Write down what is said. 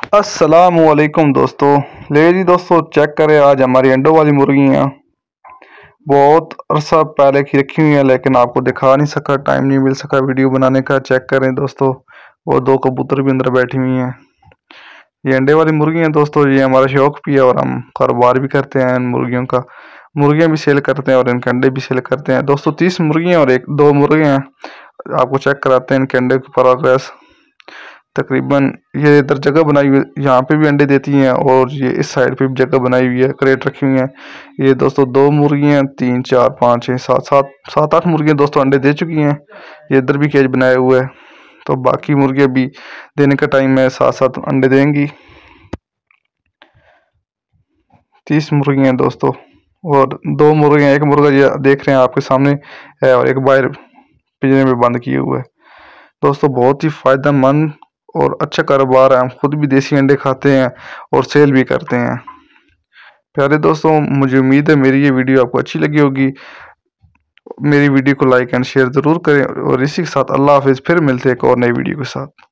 अस्सलामुअलैकुम दोस्तों। ले जी दोस्तों, चेक करें आज हमारी अंडों वाली मुर्गियाँ बहुत अरसा पहले की रखी हुई हैं, लेकिन आपको दिखा नहीं सका, टाइम नहीं मिल सका वीडियो बनाने का। चेक करें दोस्तों, वो दो कबूतर भी अंदर बैठी हुई हैं। ये अंडे वाली मुर्गियाँ दोस्तों, ये हमारा शौक भी है और हम कारोबार भी करते हैं इन मुर्गियों का। मुर्गियाँ भी सेल करते हैं और इनके अंडे भी सेल करते हैं दोस्तों। 30 मुर्गियाँ और एक दो मुर्गे हैं। आपको चेक कराते हैं इनके अंडे की प्रोग्रेस। तकरीबन ये इधर जगह बनाई हुई, यहाँ पे भी अंडे देती हैं और ये इस साइड पे भी जगह बनाई हुई है, क्रेट रखी हुई है। ये दोस्तों दो मुर्गियाँ, 3 4 5 6 7 7 7 8 मुर्गियाँ दोस्तों अंडे दे चुकी हैं। ये इधर भी केज बनाए हुए है, तो बाकी मुर्गियाँ भी देने का टाइम है, 7 अंडे देंगी। 30 मुर्गियाँ दोस्तों और दो मुर्गियाँ, एक मुर्गा ये देख रहे हैं आपके सामने है और एक बाहर पिंजरे में बंद किए हुए है। दोस्तों बहुत ही फायदेमंद और अच्छा कारोबार है। हम खुद भी देसी अंडे खाते हैं और सेल भी करते हैं। प्यारे दोस्तों, मुझे उम्मीद है मेरी ये वीडियो आपको अच्छी लगी होगी। मेरी वीडियो को लाइक एंड शेयर ज़रूर करें और इसी के साथ अल्लाह हाफिज़। फिर मिलते हैं एक और नई वीडियो के साथ।